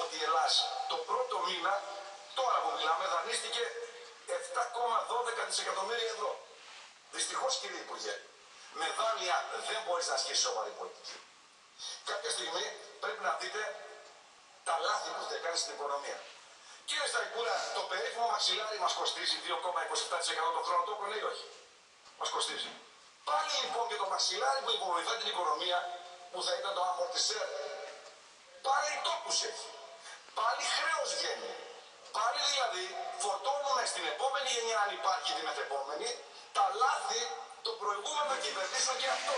ότι η Ελλάδα το πρώτο μήνα, τώρα που μιλάμε, δανείστηκε 7,12 δισεκατομμύρια ευρώ. Δυστυχώς, κύριε Υπουργέ, με δάνεια δεν μπορείς να ασκήσεις σοβαρή πολιτική. Κάποια στιγμή πρέπει να δείτε τα λάθη που έχετε κάνει στην οικονομία. Κύριε Σταϊκούρα, το περίφημο μαξιλάρι μας κοστίζει 2,27% το χρόνο, το έχω λέει όχι. Μας κοστίζει. Πάλι λοιπόν και το μαξιλάρι που υποβοηθά την οικονομία, που θα ήταν το αμορτισέρ, πάλι τόπους έχει. Πάλι χρέος βγαίνει. Πάλι δηλαδή φορτώνουμε στην επόμενη γενιά, αν υπάρχει τη μεθεπόμενη, τα λάθη των προηγούμενων κυβερνήσεων και αυτό.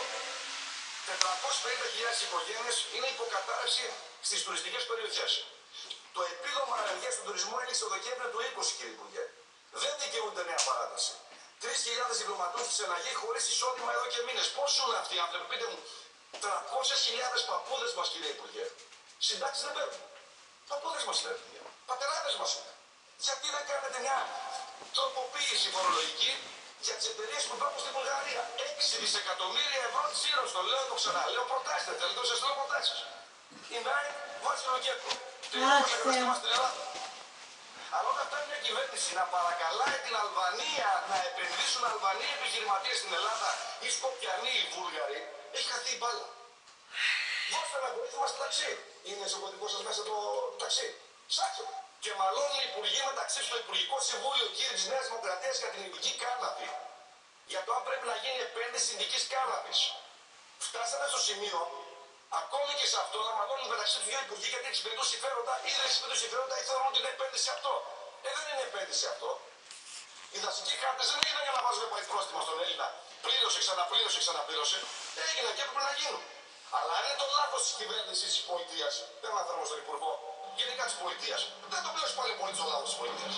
450.000 οικογένειες είναι υποκατάρρευση στις τουριστικές περιοχές. Το επίδομα ανεργίας του τουρισμού έληξε το Δεκέμβριο του 20, κύριε Υπουργέ. Δεν δικαιούνται νέα παράταση. 3.000 διπλωματούχοι σε εναγή χωρίς εισόδημα εδώ και μήνες. Πώς ζουν αυτοί οι άνθρωποι, πείτε μου, 300.000 παππούδες μας, κύριε Υπουργέ. Συντάξεις δεν παίρνουν. Παππούδες μας είναι, πατεράδες μας είναι. Γιατί δεν κάνετε μια τροποποίηση φορολογική για τις εταιρείες που υπάρχουν στην Βουλγαρία? 6 δισεκατομμύρια ευρώ τζίρο, το λέω, το ξαναλέω, προτάστε, θέλετε να σας λέω προτάσεις. Η ΜΕΑΙ βάζει τον κέντρο. Τελειώς καταστήμα στην Ελλάδα. Αλλά όταν φτάνει μια κυβέρνηση να παρακαλάει την Αλβανία να επενδύσουν Αλβανοί επιχειρηματίες στην Ελλάδα ή Σκοπιανοί ή Βούλγαροι, έχει χαθεί η μπάλα. Δώστε ένα βοήθημα στο ταξί. Είναι στο κωδικό σας μέσα το ταξί. Ψάξτε. Και μαλώνουν οι υπουργοί μεταξύ στο Υπουργικό Συμβούλιο, κύριε της Νέας Δημοκρατίας, για την ειδική κάναβη. Για το αν πρέπει να γίνει επένδυση ειδικής κάναβης. Φτάσατε στο σημείο, ακόμη και σε αυτό, να μαλώνουν μεταξύ του δύο υπουργοί γιατί εξυπηρετούν συμφέροντα ή δεν εξυπηρετούν συμφέροντα ή θεωρούν την επένδυση αυτό. Δεν είναι επένδυση αυτό. Οι δασικοί χάρτες δεν έγιναν για να βάζουμε πρόστιμα στον Έλληνα. Πλήρωσε, ξαναπλήρωσε. Έγιναν και έπρεπε να γίνουν. Αλλά αν είναι το λάθος της κυβέρνησης της πολιτείας, δεν αναφέρομαι στον Υπουργό, γενικά της πολιτείας, δεν το πλήρωσε πάλι πολύ το λάθος της πολιτείας.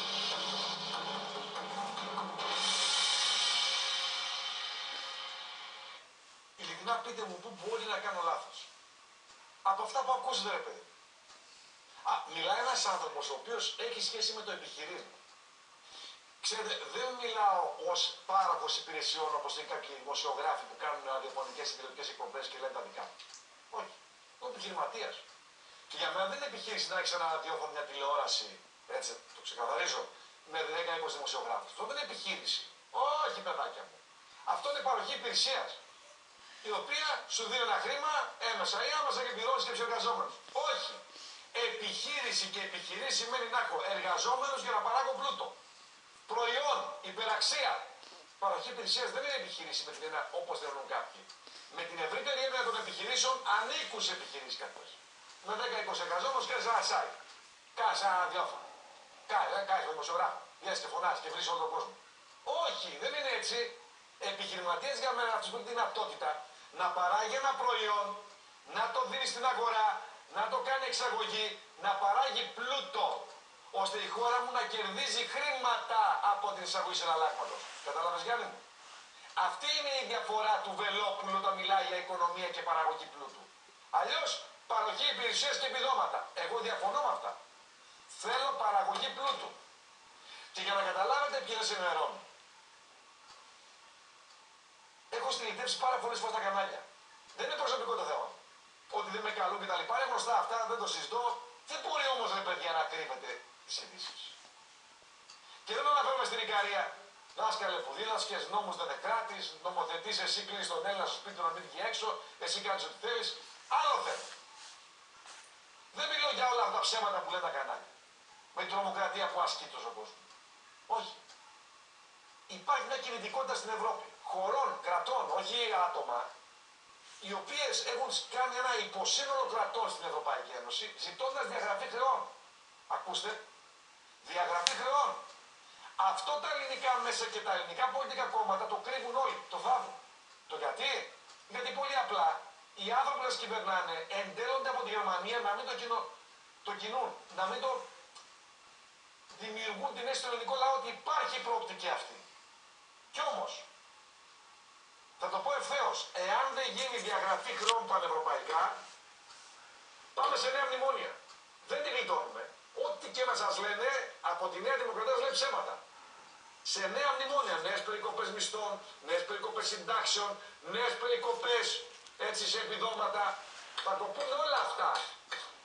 Ειλικρινά πείτε μου πού μπορεί να κάνω λάθος. Από αυτά που ακούσετε, ρε παιδί. Μιλάει ένας άνθρωπος ο οποίος έχει σχέση με το επιχειρήν. Ξέρετε, δεν μιλάω ως πάροχος υπηρεσιών όπως είναι κάποιοι δημοσιογράφοι που κάνουν ραδιοφωνικές και τηλεοπτικές εκπομπές και λένε τα δικά μου. Όχι. Είμαι επιχειρηματίας. Και για μένα δεν είναι επιχείρηση να έχεις ένα ραδιόφωνο, μια τηλεόραση, έτσι, το ξεκαθαρίζω, με 10-20 δημοσιογράφους. Αυτό δεν είναι επιχείρηση. Όχι, παιδάκια μου. Αυτό είναι παροχή υπηρεσίας. Η οποία σου δίνει ένα χρήμα έμεσα ή άμεσα και πληρώνεις και τους εργαζόμενους. Όχι. Επιχείρηση και επιχειρήση σημαίνει να έχω εργαζόμενους για να παράγω πλούτο. Προϊόν, υπεραξία. Παροχή υπηρεσίας δεν είναι επιχείρηση με την έννοια όπως θέλουν κάποιοι. Με την ευρύτερη έννοια των επιχειρήσεων ανήκουν σε επιχειρήσεις κάποιες. Με 10-20 εργαζόμενους κάνεις ένα site. Κάνεις ένα ραδιόφωνο. Κάνεις το δημοσιογράφο. Βγαίνεις και φωνάζεις και βρεις όλο τον κόσμο. Όχι, δεν είναι έτσι. Επιχειρηματίες για μένα αυτούς που έχουν τη δυνατότητα να παράγει ένα προϊόν, να το δίνει στην αγορά, να το κάνει εξαγωγή, να παράγει πλούτο, ώστε η χώρα μου να κερδίζει χρήματα από την εισαγωγή συναλλάγματος. Κατάλαβες, Γιάννη μου? Αυτή είναι η διαφορά του Βελόπουλου όταν μιλάει για οικονομία και παραγωγή πλούτου. Αλλιώς παροχή υπηρεσίες και επιδόματα. Εγώ διαφωνώ με αυτά. Θέλω παραγωγή πλούτου. Και για να καταλάβετε ποιοι δεν σε ενημερώνουν. Έχω στυλιτεύσει πάρα πολλές φορές στα κανάλια. Δεν είναι προσωπικό το θέμα. Ότι δεν με καλούν και τα λοιπά. Είναι γνωστά αυτά, δεν το συζητώ. Δεν μπορεί όμως, ρε παιδιά, να κρύβετε τις ειδήσεις. Και δεν αναφέρομαι στην Ικαρία. Δάσκαλε που δίδασκες, νόμους δεν εκράτης, νομοθετείς, εσύ κλείνεις τον Έλληνα στο σπίτι του να μην βγει έξω, εσύ κάνεις ό,τι θέλεις. Άλλο θέμα. Δεν μιλώ για όλα αυτά τα ψέματα που λένε τα κανάλια. Με την τρομοκρατία που ασκεί τόσο κόσμο. Όχι. Υπάρχει μια κινητικότητα στην Ευρώπη. Χωρών, κρατών, όχι άτομα, οι οποίες έχουν κάνει ένα υποσύνολο κρατών στην Ευρωπαϊκή Ένωση, ζητώντας διαγραφή χρεών. Ακούστε, διαγραφή χρεών. Αυτό τα ελληνικά μέσα και τα ελληνικά πολιτικά κόμματα το κρύβουν όλοι, το θάβουν. Το γιατί? Γιατί πολύ απλά οι άνθρωποι που μας κυβερνάνε εντέλλονται από τη Γερμανία να μην το κινούν, να μην το δημιουργούν την αίσθηση στο ελληνικό λαό ότι υπάρχει προοπτική αυτή. Κι όμως, θα το πω ευθέως, εάν δεν γίνει διαγραφή χρεών πανευρωπαϊκά, πάμε σε νέα μνημόνια. Δεν τη γλιτώνουμε. Ό,τι και να σας λένε, από τη Νέα Δημοκρατία λένε ψέματα. Σε νέα μνημόνια, νέες περικοπές μισθών, νέες περικοπές συντάξεων, νέες περικοπές έτσι σε επιδόματα. Θα το πούνε όλα αυτά.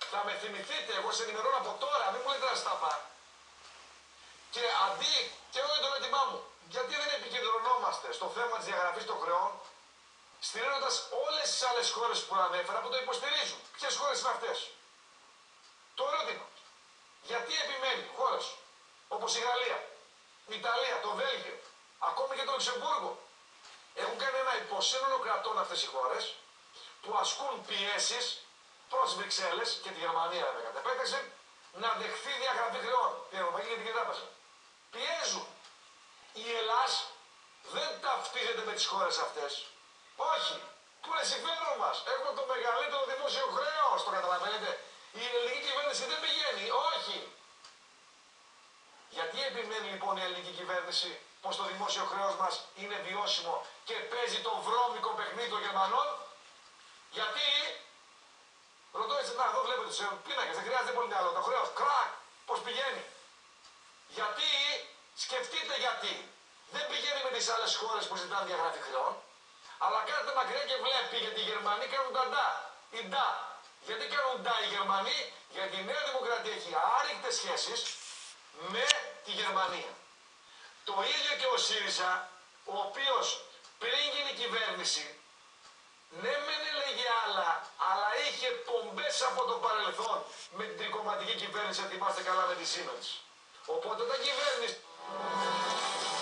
Θα με θυμηθείτε, εγώ σε ενημερώνω από τώρα, μην μου λέτε να σταπά. Και αντί, και εγώ το έτοιμά μου, γιατί δεν επικεντρωνόμαστε στο θέμα της διαγραφής των χρεών, στηρίζοντας όλες τις άλλες χώρες που ανέφερα που το υποστηρίζουν. Ποιες χώρες είναι αυτές? Το ερώτημα. Γιατί επιμένει χώρες όπως η Γαλλία, η Ιταλία, το Βέλγιο, ακόμη και το Λουξεμβούργο, έχουν κάνει ένα υποσύνολο κρατών αυτές οι χώρες που ασκούν πιέσεις προς Βρυξέλλες και τη Γερμανία με κατ' επέκταση να δεχθεί διαγραφή χρεών. Την Ευρωπαϊκή Κεντρική Τράπεζα. Πιέζουν. Η Ελλάς δεν ταυτίζεται με τις χώρες αυτές. Όχι. Που είναι συμφέρον μας. Έχουμε το μεγαλύτερο δημόσιο χρέος. Το καταλαβαίνετε. Η ελληνική κυβέρνηση δεν πηγαίνει. Όχι. Γιατί επιμένει λοιπόν η ελληνική κυβέρνηση πως το δημόσιο χρέος μας είναι βιώσιμο και παίζει το βρώμικο παιχνίδι των Γερμανών? Γιατί, ρωτώ έτσι, να εδώ βλέπετε τους πίνακες, δεν χρειάζεται πολύ άλλο, το χρέος, κρακ, πως πηγαίνει? Γιατί, σκεφτείτε γιατί, δεν πηγαίνει με τις άλλες χώρες που ζητάνε διαγραφή χρεών, αλλά κάνετε μακριά και βλέπει, γιατί οι Γερμανοί κάνουν τα ντα, η ντα. Γιατί κάνουν ντα οι Γερμανοί? Γιατί η Νέα Δημοκρατία έχει άρρηκτες σχέσεις με τη Γερμανία. Το ίδιο και ο ΣΥΡΙΖΑ, ο οποίος πριν γίνει κυβέρνηση, ναι μεν έλεγε άλλα, αλλά είχε πομπές από το παρελθόν με την τρικομματική κυβέρνηση, θυμάστε καλά, με τη Siemens. Οπότε όταν κυβέρνηση...